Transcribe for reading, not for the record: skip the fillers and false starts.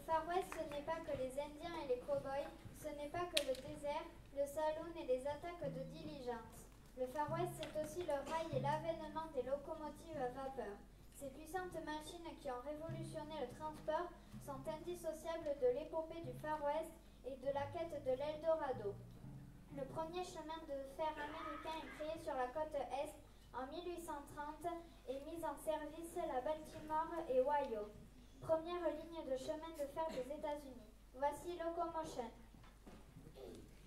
Far West, ce n'est pas que les Indiens et les cow-boys, ce n'est pas que le désert, le saloon et les attaques de diligence. Le Far West, c'est aussi le rail et l'avènement des locomotives à vapeur. Ces puissantes machines qui ont révolutionné le transport sont indissociables de l'épopée du Far West et de la quête de l'Eldorado. Le premier chemin de fer américain est créé sur la côte Est en 1830 et mis en service à Baltimore et Ohio. Première ligne de chemin de fer des États-Unis. Voici Locomotion.